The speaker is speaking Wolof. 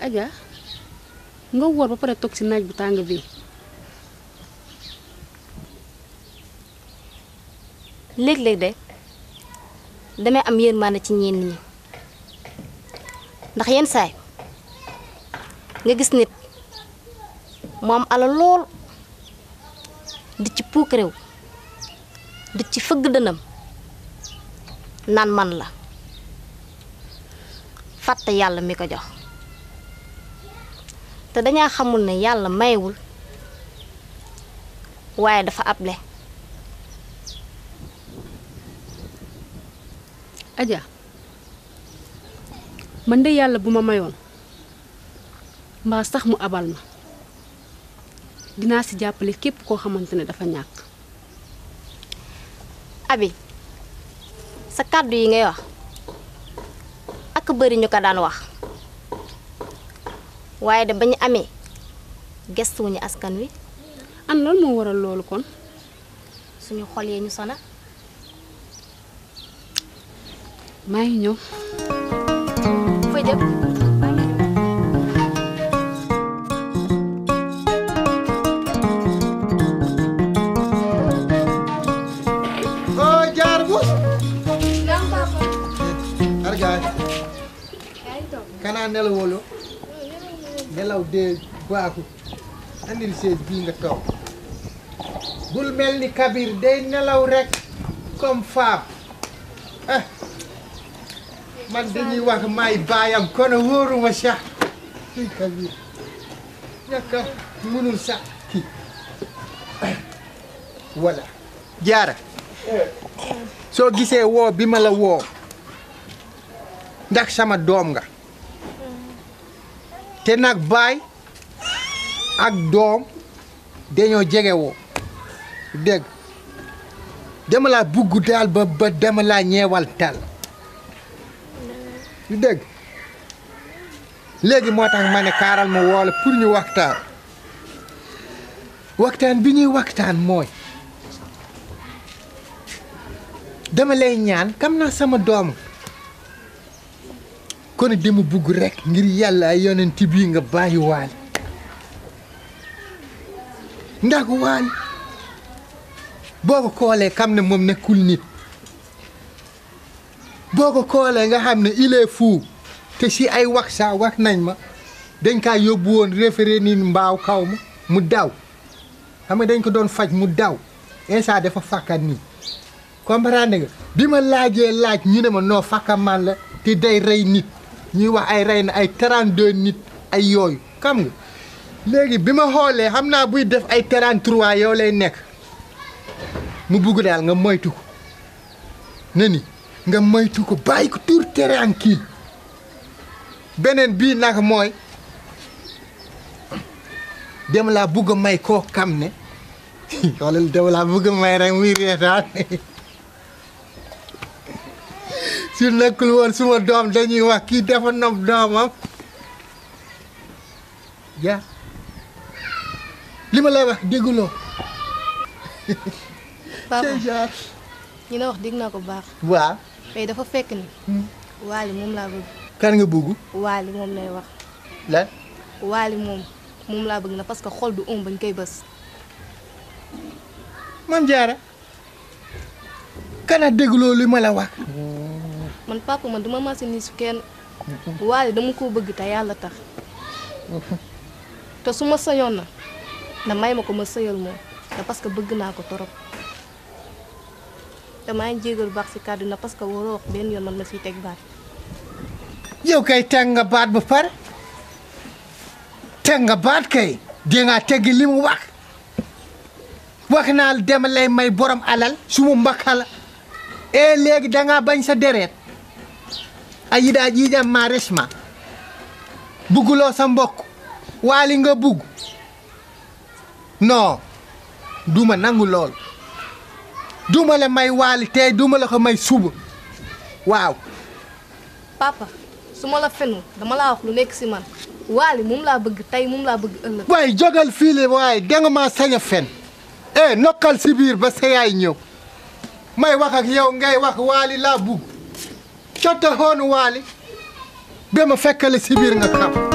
Adja nga woor ba pare toog si naaj bu tàng bi léeg-léeg de damay am yërmande ci ñenn ñi ndax yenn saay nga gis nit mu am alal lool di ci puuk réew di ci fëgg dënam naan man la fàtte yàlla mi ko jox te dañaa xamul ne yàlla mayewul waaye dafa able. Adja man de yàlla bu ma mayoon mbaa sax mu abal ma dinaa si jàppale képp koo xamante ne dafa ñàkk. Abi sa kàddu yi ngay wax ak bëri ñu ko daan wax waaye de ba ñu amee gestuwuñu askan wi. an loolu moo waral loolu kon. suñu xol yee ñu sona. maa ngi ñëw. fooy dem. oh jaar bu. argaay. kanaa nelawolo. nelaw dee baaxu. andil sees bii nga toog. bul mel ni Kabir day nelaw rek comme femme. man dañuy wax may baayam kono wóoruma sax kii Kabir ñàkka mënul sax kii voilà jaara soo gisee woo bi ma la woo ndax sama doom nga te nag baay ak doom dañoo jege woo dégg dama laa bugg daal ba dama laa ñeewal tal yu dégg léegi moo tax ma ne kaaral ma woola pour ñu waxtaan bi ñuy waxtaan mooy dama lay ñaan kam naa sama doom kon dama bugg rek ngir yàlla ay yonent bii nga bàyyi waali ndax waali boo ko koolee xam ne moom nekkul nit boo ko koolee nga xam ne il est fou te si ay wax saa wax nañ ma dañ kaa yóbbu woon référé ni mbaaw kaw ma mu daw xam nga dañ ko doon faj mu daw instant dafa fakkat nii comprendre nga bi ma laajee laaj ñu ne ma noo fakkaman la te day rey nit ñuy wax ay rey na ay 32 nit ay yooyu xam nga léegi bi ma xoolee xam naa buy def ay 33 yow lay nekk mu bugg daal nga moytu ko ne ni nga moytu ko bàyyi ko tur tranquille beneen bii nag mooy dem laa bugg a may koo xam ne xoolal dem laa bugg a may rek muy reetaan su nekkul woon suma doom dañuy wax kii dafa nopp doomam ja li ma lay wax dégguloo papa ñu ne wax dégg naa ko baax. waaw. mais dafa fekk ni. waali moom laa bëgg. kan nga bëgg. waali moom lay wax. lan. waali moom laa bëgg na parce que xol du bañ koy bës. man jaara kana dégloo li ma la wax. man papa man duma masi ni su kenn. waali dama koo bëgg te yàlla tax. te su ma sëyoon na may ma ko ma sëyal moom te parce que bëgg naa ko torop. te maa ngi jégalu baax si kàddu na parce que waroo wax benn yoon man ma siy teg baat. yow kay teg nga baat ba pare teg nga baat kay dee ngaa teggi li mu wax naa dema lay may borom alal su mu mbakka la léegi dangaa bañ sa deret a yiɗaa ƴiiƴam ma resma bugguloo sa mbokk waali nga bugg non duma nangu lool duma la may waali tey duma la ko may suba waaw. papa su ma la fenul dama laa wax lu nekk si man waali moom laa bëgg tey moom laa bëgg ëllëg. waaye jógal fii la waaye danga maa sañ a fen nokkal si biir ba sa yaay ñëw may wax ak yow ngay wax waali laa bugg cotta hoonu waali ba ma fekkale si biir nga xam.